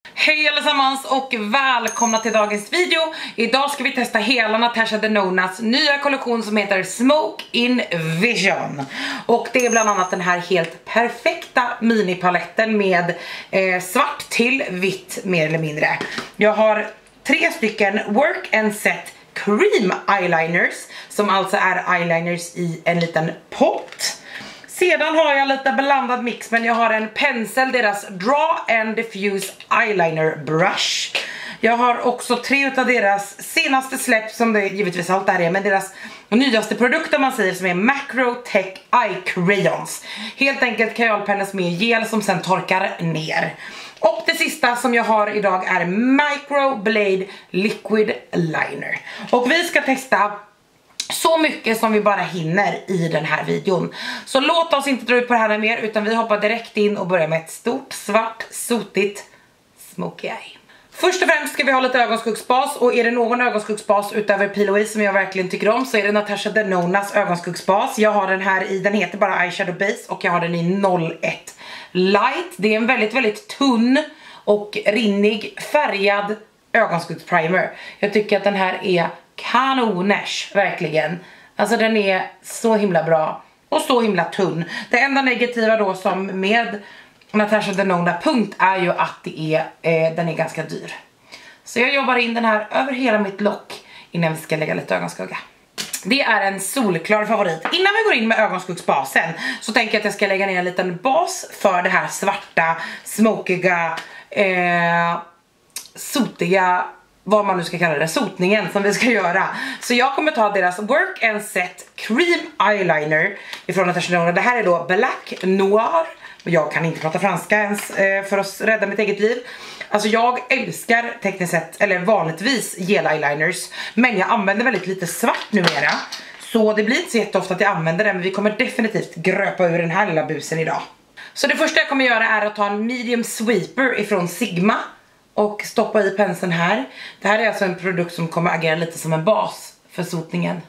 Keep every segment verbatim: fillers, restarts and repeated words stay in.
Hej allesammans och välkomna till dagens video. Idag ska vi testa hela Natasha Denonas nya kollektion som heter Smoke in Vision. Och det är bland annat den här helt perfekta minipaletten med eh, svart till vitt mer eller mindre. Jag har tre stycken Work and Set Cream Eyeliners som alltså är eyeliners i en liten pott. Sedan har jag lite blandad mix, men jag har en pensel, deras Draw and Diffuse Eyeliner Brush. Jag har också tre av deras senaste släpp, som det givetvis allt där är, men deras nyaste produkt om man säger, som är Macro Tech Eye Crayons. Helt enkelt kajalpennor med gel som sen torkar ner. Och det sista som jag har idag är Micro Blade Liquid Liner. Och vi ska testa så mycket som vi bara hinner i den här videon. Så låt oss inte dra ut på det här mer, utan vi hoppar direkt in och börjar med ett stort, svart, sotigt smoky eye. Först och främst ska vi ha lite ögonskuggsbas, och är det någon ögonskuggsbas utöver P L O E som jag verkligen tycker om så är det Natasha Denonas ögonskuggsbas. Jag har den här i, den heter bara Eyeshadow Base och jag har den i noll ett Light. Det är en väldigt, väldigt tunn och rinnig färgad ögonskuggsprimer. Jag tycker att den här är kanoners, verkligen. Alltså den är så himla bra och så himla tunn. Det enda negativa då som med Natasha Denona punkt är ju att det är, eh, den är ganska dyr. Så jag jobbar in den här över hela mitt lock innan vi ska lägga lite ögonskugga. Det är en solklar favorit. Innan vi går in med ögonskuggsbasen så tänker jag att jag ska lägga ner en liten bas för det här svarta, smokiga, eh, sotiga, vad man nu ska kalla det, sotningen som vi ska göra. Så jag kommer ta deras Work and Set Cream Eyeliner ifrån Natasha Denona. Det här är då Black Noir. Jag kan inte prata franska ens eh, för att rädda mitt eget liv. Alltså jag älskar tekniskt sett, eller vanligtvis, gel eyeliners. Men jag använder väldigt lite svart numera. Så det blir inte så jätteofta att jag använder den. Men vi kommer definitivt gröpa ur den här lilla busen idag. Så det första jag kommer göra är att ta en medium sweeper ifrån Sigma och stoppa i penseln här. Det här är alltså en produkt som kommer agera lite som en bas för sotningen.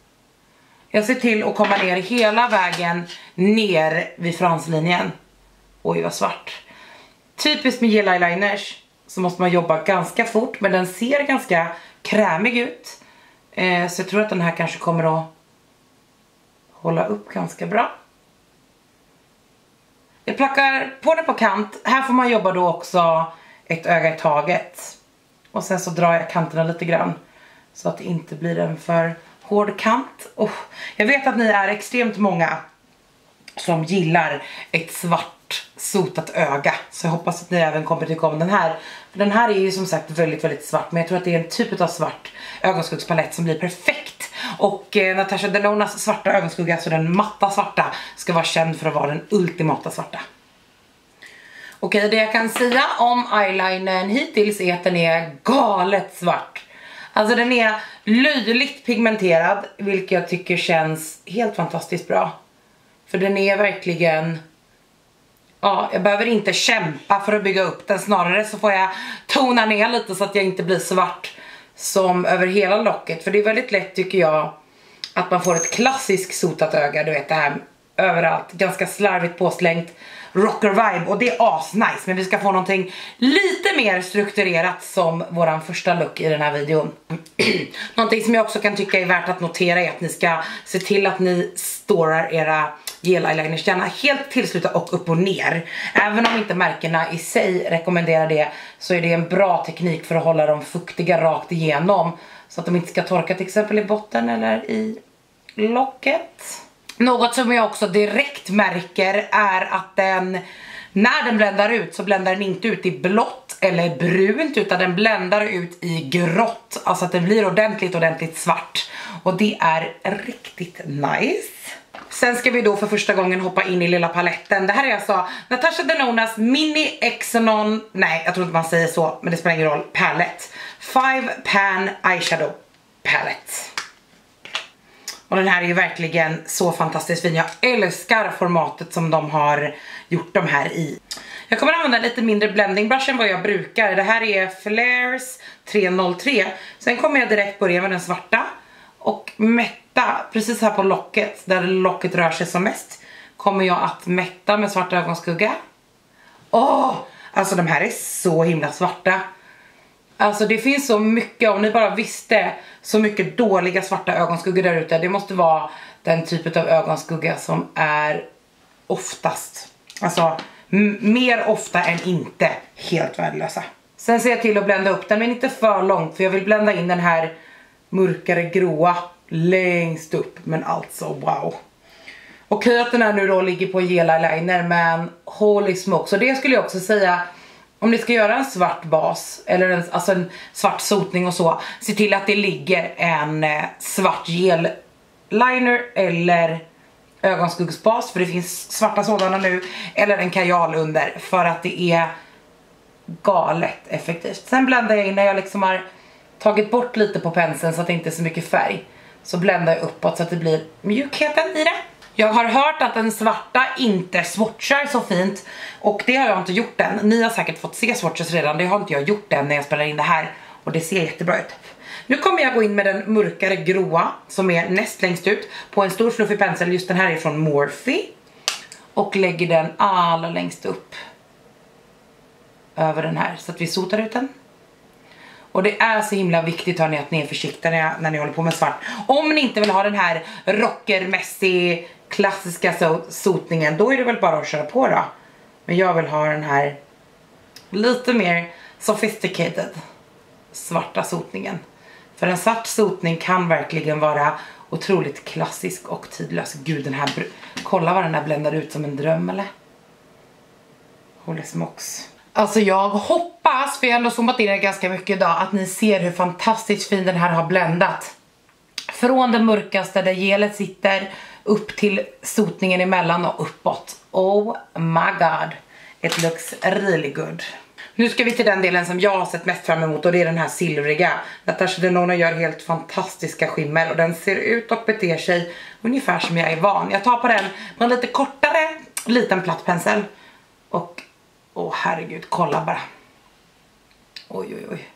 Jag ser till att komma ner hela vägen ner vid franslinjen. Oj, vad svart. Typiskt med gel eyeliners så måste man jobba ganska fort, men den ser ganska krämig ut. Eh, så jag tror att den här kanske kommer att hålla upp ganska bra. Jag plackar på den på kant. Här får man jobba då också ett öga i taget. Och sen så drar jag kanterna lite grann så att det inte blir en för hård kant. Oh, jag vet att ni är extremt många som gillar ett svart sotat öga. Så jag hoppas att ni även kommer tycka om den här. För den här är ju som sagt väldigt, väldigt svart. Men jag tror att det är en typ av svart ögonskuggspalett som blir perfekt. Och eh, Natasha Denonas svarta ögonskugga, alltså den matta svarta, ska vara känd för att vara den ultimata svarta. Okej, det jag kan säga om eyelinern hittills är att den är galet svart. Alltså den är löjligt pigmenterad, vilket jag tycker känns helt fantastiskt bra. För den är verkligen... Ja, jag behöver inte kämpa för att bygga upp den. Snarare så får jag tona ner lite så att jag inte blir svart som över hela locket. För det är väldigt lätt, tycker jag, att man får ett klassiskt sotat öga. Du vet, det här överallt. Ganska slarvigt påslängt rocker vibe. Och det är asnice. Men vi ska få någonting lite mer strukturerat som våran första look i den här videon. Någonting som jag också kan tycka är värt att notera är att ni ska se till att ni storar era gel eyeliners gärna helt tillsluta och upp och ner. Även om inte märkena i sig rekommenderar det, så är det en bra teknik för att hålla dem fuktiga rakt igenom. Så att de inte ska torka till exempel i botten eller i locket. Något som jag också direkt märker är att den, när den bländar ut, så bländar den inte ut i blått eller brunt, utan den bländar ut i grått. Alltså att den blir ordentligt, ordentligt svart. Och det är riktigt nice. Sen ska vi då för första gången hoppa in i lilla paletten. Det här är alltså Natasha Denonas Mini Exonon, nej jag tror inte man säger så, men det spelar ingen roll, palette. Five Pan Eyeshadow Palette. Och den här är ju verkligen så fantastiskt fin. Jag älskar formatet som de har gjort de här i. Jag kommer använda lite mindre blending brush än vad jag brukar. Det här är Flares tre noll tre. Sen kommer jag direkt börja med den svarta och mätta precis här på locket, där locket rör sig som mest, kommer jag att mätta med svart ögonskugga. Åh, Alltså de här är så himla svarta. Alltså det finns så mycket, om ni bara visste, så mycket dåliga svarta ögonskuggor där ute. Det måste vara den typen av ögonskugga som är oftast, alltså mer ofta än inte, helt värdelösa. Sen ser jag till att blända upp den, men inte för långt, för jag vill blända in den här mörkare gråa längst upp. Men alltså wow. Okej att den här nu då ligger på gel eyeliner, men holy smoke. Så det skulle jag också säga, om ni ska göra en svart bas eller en, alltså en svart sotning och så, se till att det ligger en eh, svart gel liner eller ögonskuggsbas, för det finns svarta sådana nu, eller en kajal under, för att det är galet effektivt. Sen bländar jag in när jag liksom har tagit bort lite på penseln så att det inte är så mycket färg, så bländar jag uppåt så att det blir mjukheten i det. Jag har hört att den svarta inte swatchar så fint, och det har jag inte gjort än. Ni har säkert fått se swatches redan, det har inte jag gjort än när jag spelar in det här, och det ser jättebra ut. Nu kommer jag gå in med den mörkare gråa som är näst längst ut på en stor fluffig pensel. Just den här är från Morphe, och lägger den allra längst upp över den här så att vi sotar ut den. Och det är så himla viktigt, hörni, att ni är försiktiga när, jag, när ni håller på med svart. Om ni inte vill ha den här rockermässig klassiska so sotningen, då är det väl bara att köra på då. Men jag vill ha den här lite mer sophisticated svarta sotningen. För en svart sotning kan verkligen vara otroligt klassisk och tidlös. Gud, den här, kolla vad den här bländar ut som en dröm, eller? Holy smokes. Alltså jag hoppas, för jag har ändå zoomat in det ganska mycket idag, att ni ser hur fantastiskt fin den här har bländat. Från det mörkaste där gelet sitter upp till sotningen emellan och uppåt. Oh my god, it looks really good. Nu ska vi till den delen som jag har sett mest fram emot, och det är den här silvriga. Natasha Denona gör helt fantastiska skimmer, och den ser ut och beter sig ungefär som jag är van. Jag tar på den med en lite kortare, liten platt pensel. Och, åh herregud, kolla bara. Oj, oj, oj.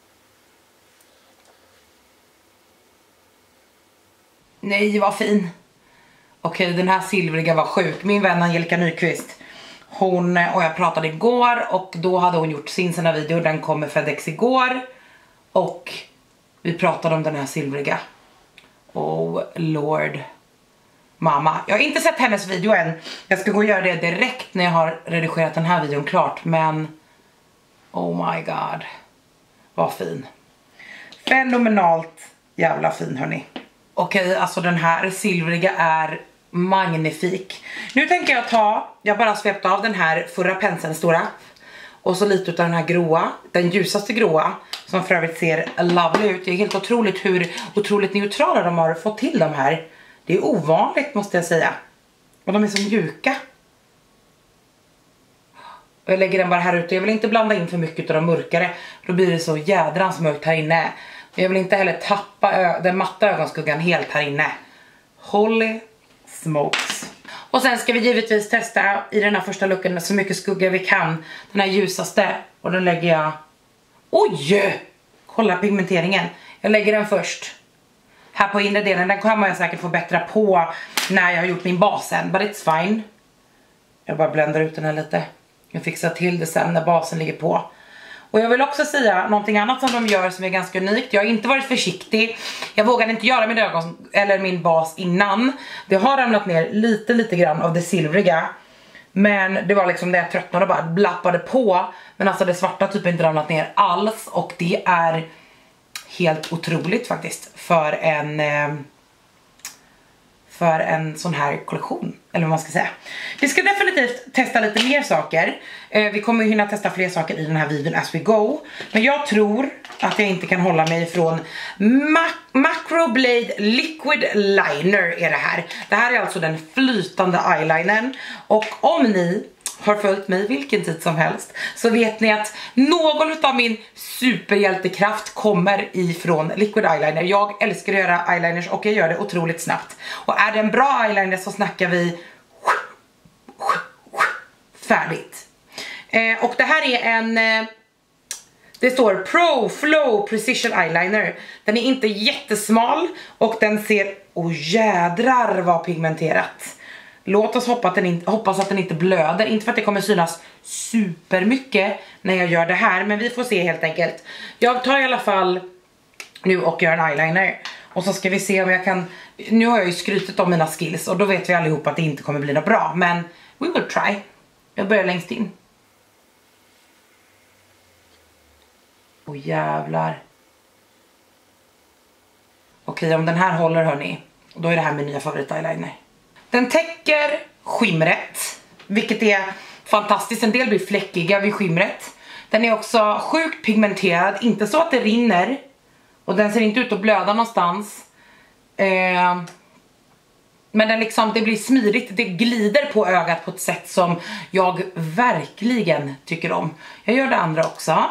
Nej, vad fin. Okej, den här silvriga var sjuk. Min vän Angelica Nyqvist, hon och jag pratade igår, och då hade hon gjort sin såna video. Den kom med FedEx igår, och vi pratade om den här silvriga. Oh lord mamma, jag har inte sett hennes video än. Jag ska gå och göra det direkt när jag har redigerat den här videon klart. Men oh my god, vad fin. Fenomenalt jävla fin, hörni. Okej, alltså den här silvriga är magnifik. Nu tänker jag ta, jag bara svept av den här förra penseln stora, och så lite av den här gråa, den ljusaste gråa, som för övrigt ser lovely ut. Det är helt otroligt hur otroligt neutrala de har fått till de här. Det är ovanligt, måste jag säga. Och de är så mjuka. Och jag lägger den bara här ute. Jag vill inte blanda in för mycket av de mörkare, då blir det så jädrans mörkt här inne. Jag vill inte heller tappa den matta ögonskuggan helt här inne. Holy smokes. Och sen ska vi givetvis testa i den här första looken så mycket skugga vi kan. Den här ljusaste. Och då lägger jag... Oj! Kolla pigmenteringen. Jag lägger den först. Här på inre delen. Den kommer jag säkert få bättra på när jag har gjort min basen. But it's fine. Jag bara bländar ut den här lite. Jag fixar till det sen när basen ligger på. Och jag vill också säga någonting annat som de gör som är ganska unikt. Jag har inte varit försiktig. Jag vågade inte göra min ögon eller min bas innan. Det har ramlat ner lite lite grann av det silvriga. Men det var liksom det jag tröttnade och bara blappade på. Men alltså det svarta typ inte ramlat ner alls. Och det är helt otroligt faktiskt för en... Eh, för en sån här kollektion, eller vad man ska säga. Vi ska definitivt testa lite mer saker. eh, Vi kommer hinna testa fler saker i den här videon as we go. Men jag tror att jag inte kan hålla mig ifrån Ma Macro Blade Liquid Liner är det här. Det här är alltså den flytande eyelinern. Och om ni har följt mig vilken tid som helst, så vet ni att någon av min superhjältekraft kommer ifrån liquid eyeliner. Jag älskar att göra eyeliners och jag gör det otroligt snabbt. Och är det en bra eyeliner så snackar vi färdigt. Eh, och det här är en... Eh, det står Pro Flow Precision Eyeliner. Den är inte jättesmal och den ser... Åh oh, jädrar vad pigmenterat. Låt oss hoppas att, den in, hoppas att den inte blöder. Inte för att det kommer synas super mycket när jag gör det här. Men vi får se helt enkelt. Jag tar i alla fall nu och gör en eyeliner. Och så ska vi se om jag kan... Nu har jag ju skrytit om mina skills. Och då vet vi allihop att det inte kommer bli något bra. Men we will try. Jag börjar längst in. Åh jävlar. Okej, om den här håller hörni. Då är det här min nya favorit eyeliner. Den täcker skimret, vilket är fantastiskt. En del blir fläckiga vid skimret. Den är också sjukt pigmenterad, inte så att det rinner. Och den ser inte ut att blöda någonstans. Eh, men den liksom, det blir smidigt, det glider på ögat på ett sätt som jag verkligen tycker om. Jag gör det andra också.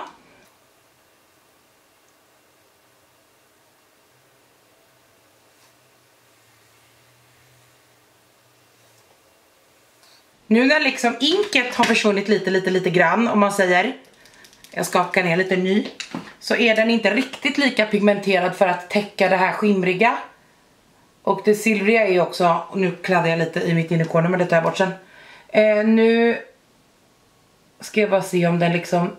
Nu när liksom inket har försvunnit lite, lite, lite grann, om man säger, jag skakar ner lite ny, så är den inte riktigt lika pigmenterad för att täcka det här skimriga. Och det silvriga är också, och nu kladdar jag lite i mitt innerkorn, men det tar jag bort sen. Eh, nu ska jag bara se om den liksom,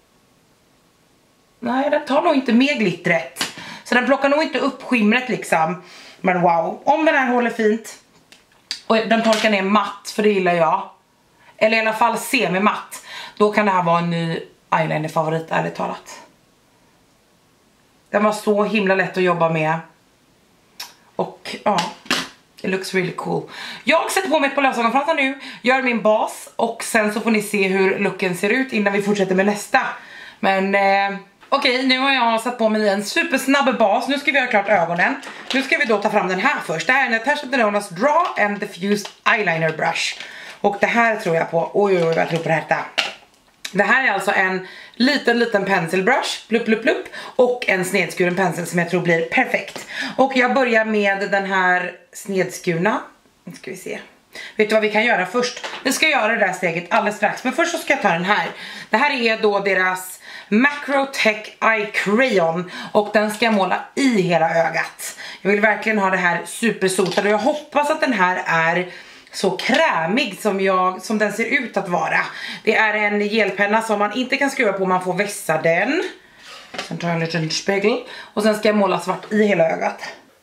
nej den tar nog inte med glittret. Så den plockar nog inte upp skimret liksom. Men wow, om den här håller fint. Och den torkar ner matt, för det gillar jag. Eller i alla fall semi-matt. Då kan det här vara en ny eyeliner-favorit, ärligt talat. Den var så himla lätt att jobba med. Och ja, it looks really cool. Jag sätter på mig på lösögonfransar nu. Gör min bas. Och sen så får ni se hur looken ser ut innan vi fortsätter med nästa. Men... Eh, Okej, okay, nu har jag satt på mig en supersnabb bas. Nu ska vi göra klart ögonen. Nu ska vi då ta fram den här först. Det här är Natasha Denona's Draw and Diffused Eyeliner Brush. Och det här tror jag på. Oj, oj, oj, jag tror på det här. Det här är alltså en liten, liten penselbrush. Plupp, plupp, plupp. Och en snedskuren pensel som jag tror blir perfekt. Och jag börjar med den här snedskurna. Nu ska vi se. Vet du vad vi kan göra först? Vi ska göra det där steget alldeles strax. Men först så ska jag ta den här. Det här är då deras Macro Tech Eye Crayon. Och den ska jag måla i hela ögat. Jag vill verkligen ha det här supersotad. Och jag hoppas att den här är så krämig som, jag, som den ser ut att vara. Det är en gelpenna som man inte kan skruva på. Man får vässa den. Sen tar jag en liten spegel. Och sen ska jag måla svart i hela ögat.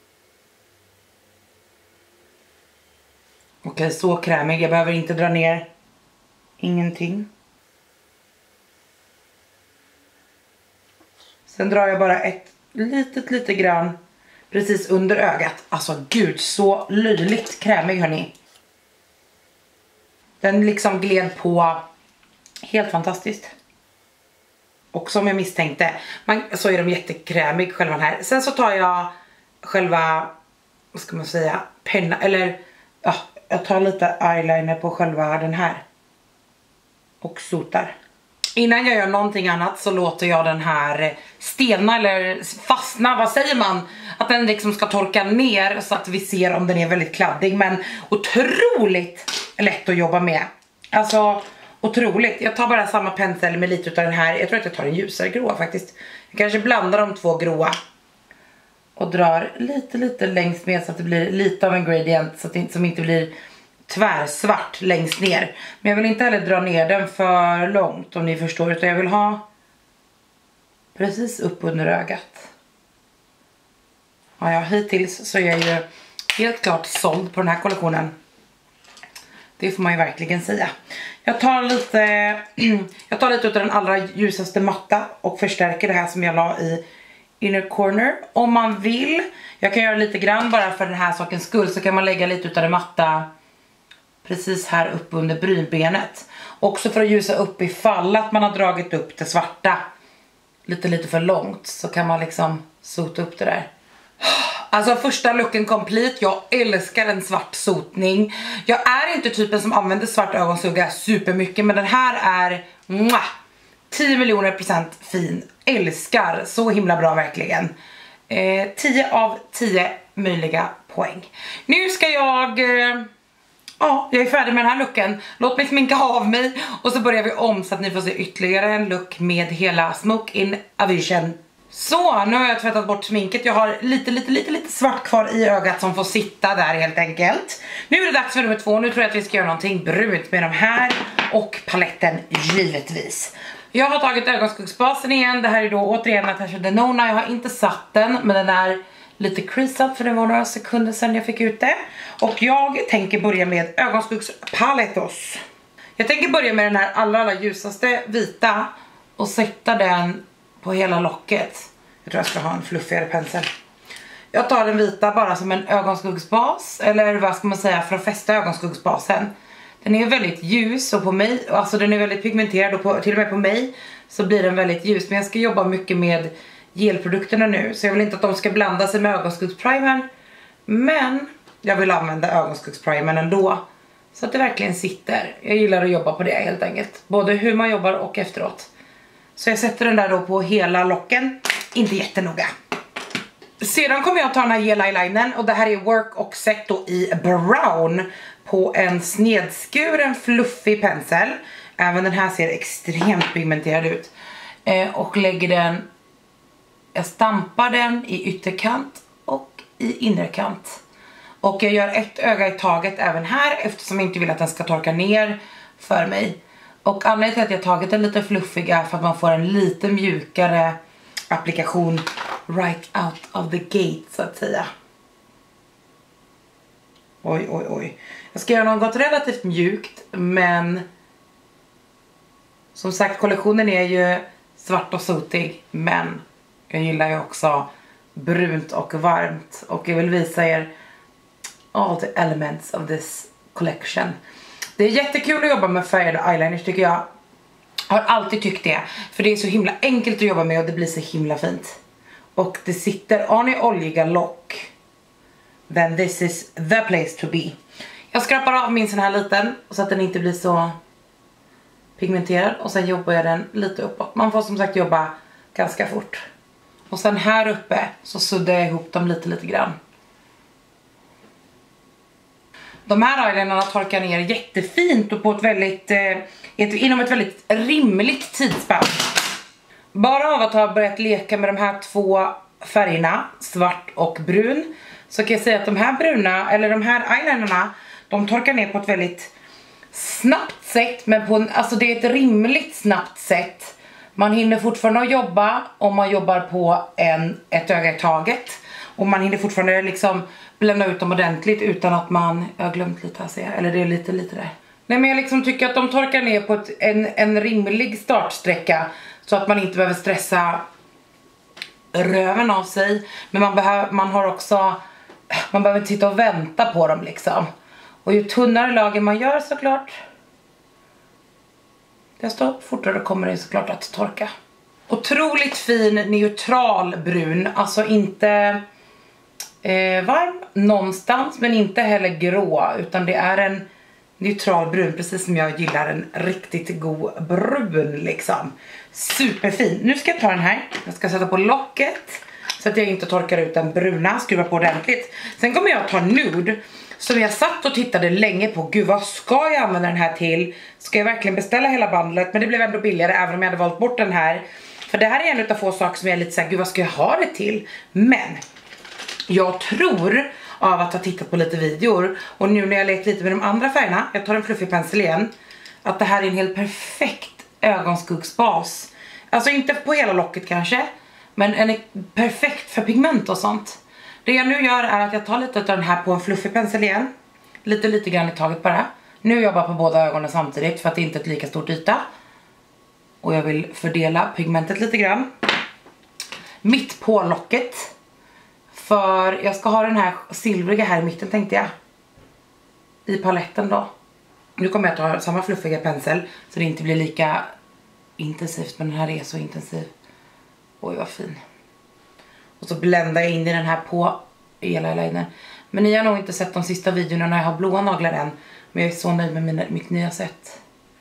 Okej, så krämig. Jag behöver inte dra ner ingenting. Sen drar jag bara ett litet, lite grann precis under ögat. Alltså gud, så löjligt krämig hörni. Den liksom gled på helt fantastiskt. Och som jag misstänkte, man, så är de jättekrämig själva den här. Sen så tar jag själva, vad ska man säga, penna, eller ja, jag tar lite eyeliner på själva den här. Och sotar. Innan jag gör någonting annat så låter jag den här stelna eller fastna, vad säger man? Att den liksom ska torka ner så att vi ser om den är väldigt kladdig. Men otroligt lätt att jobba med. Alltså otroligt. Jag tar bara samma pensel med lite av den här. Jag tror att jag tar en ljusare gråa faktiskt. Jag kanske blandar de två gråa. Och drar lite lite längst med så att det blir lite av en gradient. Så att det inte, som inte blir tvärsvart längst ner. Men jag vill inte heller dra ner den för långt om ni förstår. Utan jag vill ha precis upp under ögat. Ja, ja, hittills så är jag ju helt klart såld på den här kollektionen. Det får man ju verkligen säga. Jag tar lite jag tar lite av den allra ljusaste matta och förstärker det här som jag la i inner corner. Om man vill, jag kan göra lite grann bara för den här sakens skull, så kan man lägga lite av det matta precis här uppe under brynbenet. Också för att ljusa upp ifall att man har dragit upp det svarta lite lite för långt, så kan man liksom sota upp det där. Alltså första looken complete. Jag älskar en svart sotning. Jag är inte typen som använder svart ögonskugga supermycket, men den här är mwah, tio miljoner procent fin. Älskar, så himla bra verkligen. eh, tio av tio möjliga poäng. Nu ska jag eh, ja, jag är färdig med den här looken. Låt mig sminka av mig och så börjar vi om så att ni får se ytterligare en look med hela Smoke in a Vision Så, nu har jag tvättat bort sminket. Jag har lite, lite, lite, lite svart kvar i ögat som får sitta där helt enkelt. Nu är det dags för nummer två. Nu tror jag att vi ska göra någonting brunt med de här och paletten givetvis. Jag har tagit ögonskuggsbasen igen. Det här är då återigen Natasha Denona. Jag har inte satt den, men den är lite creasad för det var några sekunder sedan jag fick ut det. Och jag tänker börja med ögonskuggspalettos. Jag tänker börja med den här allra, allra ljusaste vita och sätta den på hela locket. Jag tror jag ska ha en fluffigare pensel. Jag tar den vita bara som en ögonskuggsbas, eller vad ska man säga, för att fästa ögonskuggsbasen. Den är väldigt ljus och på mig, alltså den är väldigt pigmenterad och på, till och med på mig så blir den väldigt ljus. Men jag ska jobba mycket med gelprodukterna nu, så jag vill inte att de ska blanda sig med ögonskuggsprimern. Men jag vill använda ögonskuggsprimern ändå, så att det verkligen sitter. Jag gillar att jobba på det helt enkelt, både hur man jobbar och efteråt. Så jag sätter den där då på hela locken, inte jättenoga. Sedan kommer jag ta den här gel-eyelinern, och det här är Work och Set då i brown på en snedskuren fluffig pensel. Även den här ser extremt pigmenterad ut. Eh, och lägger den, jag stampar den i ytterkant och i innerkant. Och jag gör ett öga i taget även här, eftersom jag inte vill att den ska torka ner för mig. Och anledningen till att jag tagit en lite fluffig är för att man får en lite mjukare applikation right out of the gate, så att säga. Oj, oj, oj. Jag ska göra något relativt mjukt, men som sagt, kollektionen är ju svart och sotig, men jag gillar ju också brunt och varmt. Och jag vill visa er all the elements of this collection. Det är jättekul att jobba med färgade eyeliners, tycker jag. Har alltid tyckt det. För det är så himla enkelt att jobba med och det blir så himla fint. Och det sitter, har ni oljiga lock, then this is the place to be. Jag skrapar av min sån här liten så att den inte blir så pigmenterad. Och sen jobbar jag den lite uppåt. Man får som sagt jobba ganska fort. Och sen här uppe så suddar jag ihop dem lite lite grann. De här eyelinerna torkar ner jättefint och på ett väldigt, eh, ett, inom ett väldigt rimligt tidsspann. Bara av att ha börjat leka med de här två färgerna, svart och brun, så kan jag säga att de här bruna, eller de här eyelinerna, de torkar ner på ett väldigt snabbt sätt. Men på en, alltså det är ett rimligt snabbt sätt. Man hinner fortfarande att jobba om man jobbar på en, ett öga i taget. Och man hinner fortfarande liksom blända ut dem ordentligt utan att man, jag har glömt lite här, ser jag, eller det är lite lite där. Nej, men jag liksom tycker att de torkar ner på ett, en, en rimlig startsträcka, så att man inte behöver stressa röven av sig. Men man, behöver, man har också, man behöver inte sitta och vänta på dem liksom. Och ju tunnare lager man gör såklart, desto fortare kommer det såklart att torka. Otroligt fin neutral brun, alltså inte eh, varm någonstans men inte heller grå, utan det är en neutral brun, precis som jag gillar en riktigt god brun liksom. Superfin. Nu ska jag ta den här, jag ska sätta på locket så att jag inte torkar ut den bruna, skruva på ordentligt. Sen kommer jag ta nude, som jag satt och tittade länge på. Gud, vad ska jag använda den här till? Ska jag verkligen beställa hela bandlet? Men det blev ändå billigare även om jag hade valt bort den här. För det här är en av få saker som jag är lite såhär, gud vad ska jag ha det till? Men jag tror, av att ha tittat på lite videor och nu när jag lekt lite med de andra färgerna, jag tar en fluffig pensel igen, att det här är en helt perfekt ögonskuggsbas. Alltså inte på hela locket kanske, men en är perfekt för pigment och sånt. Det jag nu gör är att jag tar lite av den här på en fluffig pensel igen. Lite lite grann i taget bara. Nu jobbar jag på båda ögonen samtidigt för att det inte är ett lika stort yta. Och jag vill fördela pigmentet lite grann mitt på locket. För jag ska ha den här silvriga här i mitten, tänkte jag, i paletten då. Nu kommer jag ta samma fluffiga pensel så det inte blir lika intensivt, men den här är så intensiv. Oj, vad fin. Och så bländar jag in i den här på hela eyeliner. Men ni har nog inte sett de sista videorna när jag har blåa naglar än. Men jag är så nöjd med mina, mitt nya set.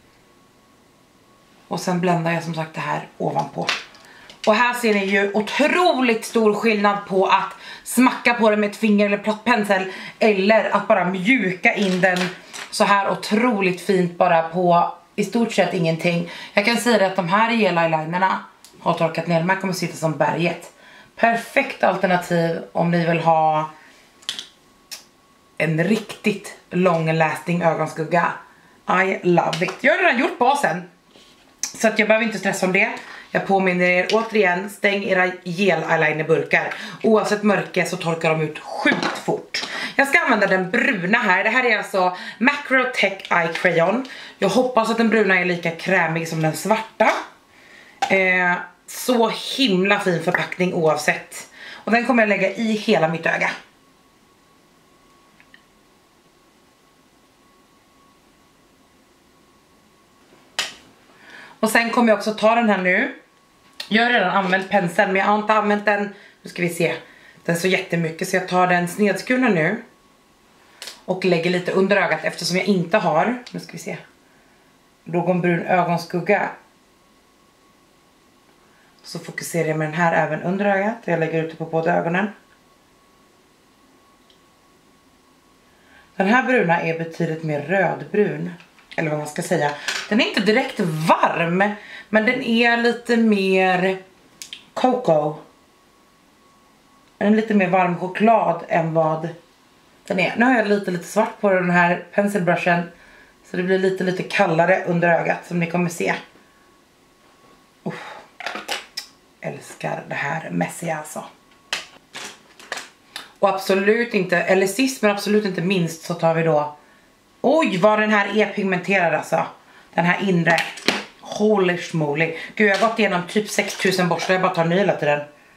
Och sen bländar jag som sagt det här ovanpå. Och här ser ni ju otroligt stor skillnad på att smacka på den med ett finger eller platt pensel, eller att bara mjuka in den så här otroligt fint bara på i stort sett ingenting. Jag kan säga att de här gel eyelinerna har torkat ner. De här kommer sitta som berget. Perfekt alternativ om ni vill ha en riktigt long lasting ögonskugga. I love it. Jag har redan gjort basen, så att jag behöver inte stressa om det. Jag påminner er återigen, stäng era gel eyelinerburkar. Oavsett mörker så torkar de ut sjukt fort. Jag ska använda den bruna här. Det här är alltså Macro Tech Eye Crayon. Jag hoppas att den bruna är lika krämig som den svarta. Eh, så himla fin förpackning oavsett. Och den kommer jag lägga i hela mitt öga. Och sen kommer jag också ta den här nu. Jag har redan använt penseln, men jag har inte använt den. Nu ska vi se. Den är så jättemycket, så jag tar den snedskurna nu. Och lägger lite under ögat eftersom jag inte har. Nu ska vi se. Någon brun ögonskugga. Så fokuserar jag med den här även under ögat. Jag lägger ut det på båda ögonen. Den här bruna är betydligt mer rödbrun. Eller vad man ska säga. Den är inte direkt varm, men den är lite mer cocoa. Den är lite mer varm choklad än vad den är. Nu har jag lite lite svart på den här penselbrushen, så det blir lite lite kallare under ögat som ni kommer se. Uh, älskar det här mässiga alltså. Och absolut inte, eller sist men absolut inte minst, så tar vi då, oj vad den här är pigmenterad alltså. Den här inre, holy schmoly. Gud, jag har gått igenom typ sex tusen borstar, jag bara tar ny hela tiden.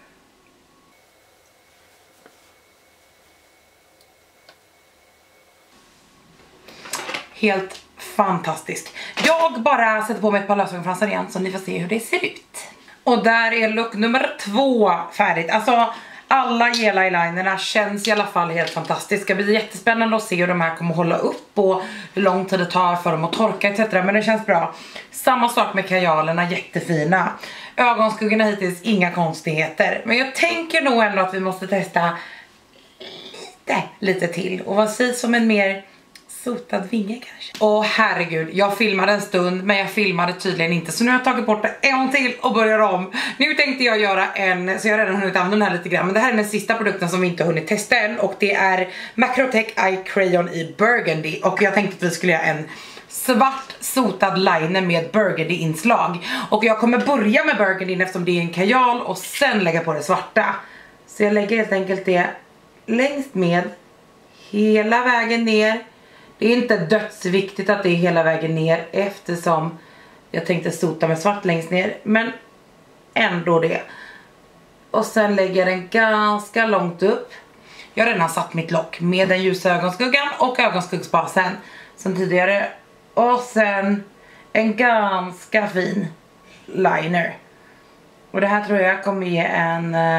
Helt fantastisk. Jag bara sätter på mig ett par lösögonfransar igen, så ni får se hur det ser ut. Och där är look nummer två färdigt. Alltså alla gel eyelinerna känns i alla fall helt fantastiska. Det blir jättespännande att se hur de här kommer hålla upp och hur lång tid det tar för dem att torka et cetera. Men det känns bra. Samma sak med kajalerna, jättefina. Ögonskuggorna hittills, inga konstigheter. Men jag tänker nog ändå att vi måste testa lite, lite till. Och vad sägs som en mer sotad vinge kanske. Åh herregud, jag filmade en stund, men jag filmade tydligen inte. Så nu har jag tagit bort det en till och börjar om. Nu tänkte jag göra en, så jag har redan hunnit använda den här lite grann. Men det här är den sista produkten som vi inte har hunnit testa än. Och det är Macro Tech Eye Crayon i Burgundy. Och jag tänkte att vi skulle göra en svart sotad liner med burgundy inslag. Och jag kommer börja med burgundy eftersom det är en kajal, och sen lägga på det svarta. Så jag lägger helt enkelt det längst med, hela vägen ner. Det är inte dödsviktigt att det är hela vägen ner, eftersom jag tänkte sota med svart längst ner. Men ändå det. Och sen lägger jag den ganska långt upp. Jag har redan satt mitt lock med den ljusa ögonskuggan och ögonskuggsbasen som tidigare. Och sen en ganska fin liner. Och det här tror jag kommer ge en uh,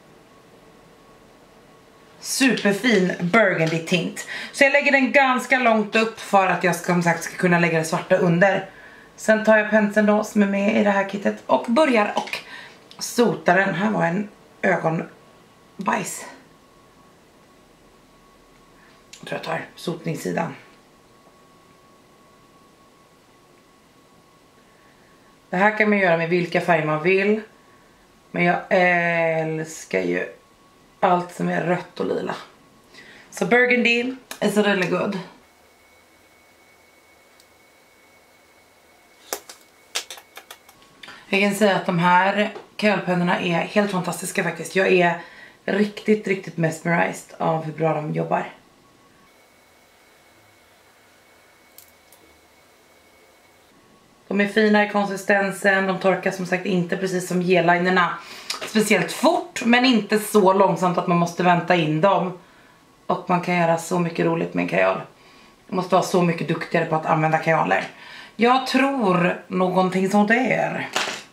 superfin burgundy tint. Så jag lägger den ganska långt upp för att jag som sagt ska kunna lägga det svarta under. Sen tar jag penseln då som är med i det här kittet och börjar och sota den. Här var en ögonbajs. Jag tror jag tar sotningssidan. Det här kan man göra med vilka färger man vill. Men jag älskar ju allt som är rött och lila. Så burgundy is really good. Jag kan säga att de här kajalpennorna är helt fantastiska faktiskt. Jag är riktigt, riktigt mesmerized av hur bra de jobbar. De är fina i konsistensen. De torkar som sagt inte precis som gellinerna speciellt fort, men inte så långsamt att man måste vänta in dem. Och man kan göra så mycket roligt med en kajal. Man måste vara så mycket duktigare på att använda kajaler. Jag tror någonting sånt är.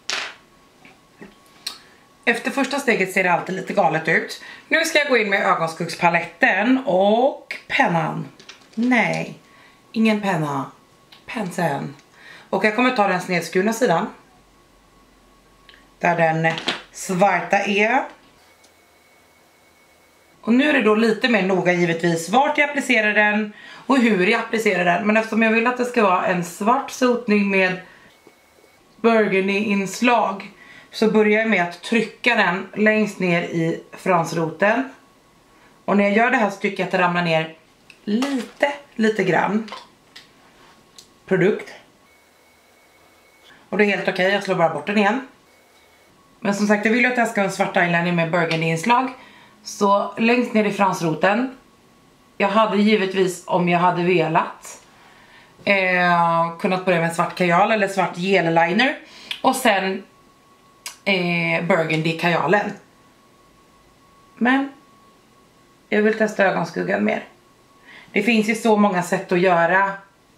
Efter första steget ser det alltid lite galet ut. Nu ska jag gå in med ögonskuggspaletten och pennan. Nej, ingen penna. Penseln. Och jag kommer ta den snedskurna sidan. Där den svarta är. Och nu är det då lite mer noga givetvis vart jag applicerar den och hur jag applicerar den. Men eftersom jag vill att det ska vara en svart sotning med burgundy inslag, så börjar jag med att trycka den längst ner i fransroten. Och när jag gör det här så tycker jag att det ramlar ner lite, lite grann produkt. Och det är helt okej, okay. Jag slår bara bort den igen. Men som sagt, jag vill ju att det här ska ha en svart eyeliner med burgundy-inslag. Så längst ner i fransroten. Jag hade givetvis, om jag hade velat, eh, kunnat börja med en svart kajal eller svart gel-liner. Och sen eh, burgundy-kajalen. Men jag vill testa ögonskuggan mer. Det finns ju så många sätt att göra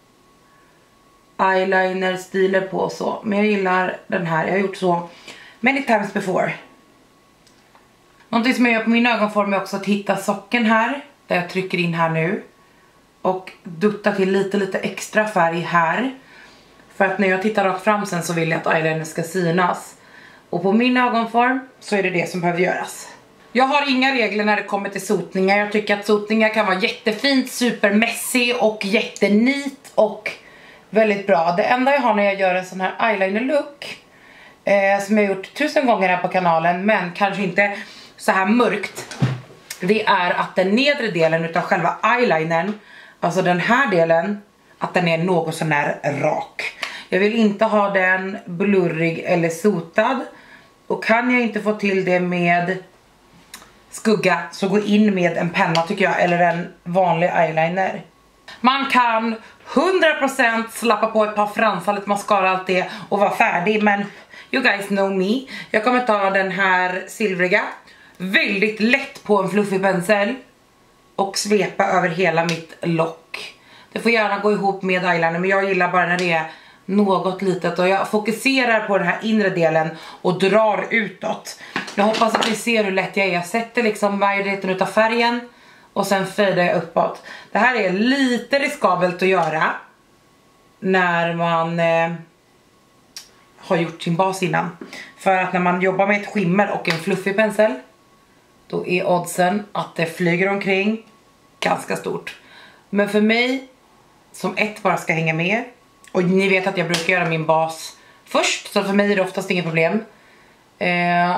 eyeliner, stiler på och så. Men jag gillar den här. Jag har gjort så many times before. Någonting som jag gör på min ögonform är också att hitta socken här. Där jag trycker in här nu. Och dutta till lite lite extra färg här. För att när jag tittar rakt fram sen så vill jag att eyeliner ska synas. Och på min ögonform så är det det som behöver göras. Jag har inga regler när det kommer till sotningar. Jag tycker att sotningar kan vara jättefint, supermessy och jättenit och väldigt bra. Det enda jag har när jag gör en sån här eyeliner look, eh, som jag har gjort tusen gånger här på kanalen, men kanske inte så här mörkt, det är att den nedre delen utav själva eyelinern, alltså den här delen, att den är något sån här rak. Jag vill inte ha den blurrig eller sotad. Och kan jag inte få till det med skugga så gå in med en penna tycker jag, eller en vanlig eyeliner. Man kan hundra procent slappa på ett par fransar, lite mascara, allt det och vara färdig, men you guys know me. Jag kommer ta den här silvriga, väldigt lätt på en fluffig pensel och svepa över hela mitt lock. Det får gärna gå ihop med eyeliner, men jag gillar bara när det är något litet och jag fokuserar på den här inre delen och drar utåt. Jag hoppas att ni ser hur lätt jag är. Jag sätter liksom majoriteten utav färgen och sen fejdar jag uppåt. Det här är lite riskabelt att göra när man eh, har gjort sin bas innan. För att när man jobbar med ett skimmer och en fluffig pensel, då är oddsen att det flyger omkring ganska stort. Men för mig, som ett bara ska hänga med, och ni vet att jag brukar göra min bas först, så för mig är det oftast inget problem. Eh,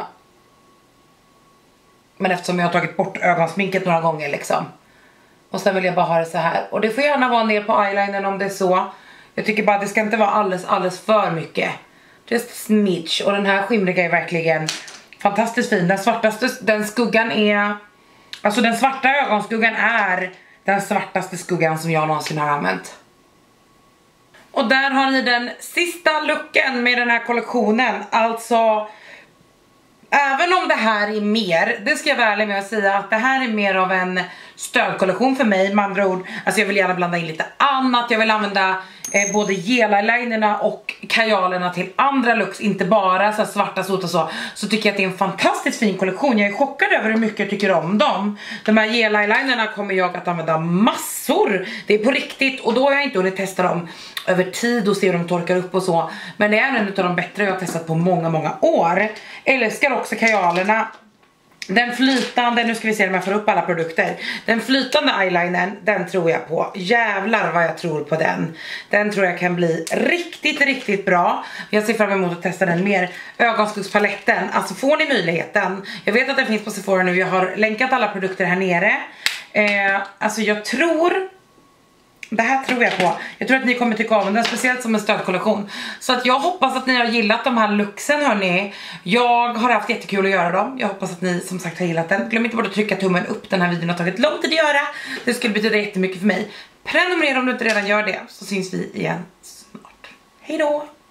men eftersom jag har tagit bort ögonsminket några gånger liksom. Och sen vill jag bara ha det så här. Och det får gärna vara ner på eyelinern om det är så. Jag tycker bara att det ska inte vara alldeles, alldeles för mycket. Just smidge. Och den här skimriga är verkligen fantastiskt fin. Den svartaste, den skuggan är... Alltså den svarta ögonskuggan är den svartaste skuggan som jag någonsin har använt. Och där har ni den sista looken med den här kollektionen. Alltså, även om det här är mer, det ska jag vara ärlig med att säga att det här är mer av en stödkollektion för mig, med andra ord. Alltså jag vill gärna blanda in lite annat. Jag vill använda eh, både gel-eyelinerna och kajalerna till andra looks, inte bara så svarta sot och så. Så tycker jag att det är en fantastiskt fin kollektion. Jag är chockad över hur mycket jag tycker om dem. De här gel-eyelinerna kommer jag att använda massor. Det är på riktigt, och då har jag inte hunnit testa dem över tid och se hur de torkar upp och så. Men det är en av de bättre jag har testat på många, många år. Älskar också kajalerna. Den flytande, nu ska vi se om jag får upp alla produkter. Den flytande eyelinern, den tror jag på. Jävlar vad jag tror på den. Den tror jag kan bli riktigt, riktigt bra. Jag ser fram emot att testa den mer. Ögonskuggspaletten, alltså får ni möjligheten. Jag vet att den finns på Sephora nu. Jag har länkat alla produkter här nere. Eh, alltså jag tror... Det här tror jag på. Jag tror att ni kommer tycka om den, speciellt som en stödkollektion. Så att jag hoppas att ni har gillat de här looksen, hörni. Jag har haft jättekul att göra dem. Jag hoppas att ni som sagt har gillat den. Glöm inte bara att trycka tummen upp. Den här videon har tagit lång tid att göra. Det skulle betyda jättemycket för mig. Prenumerera om du inte redan gör det. Så syns vi igen snart. Hej då!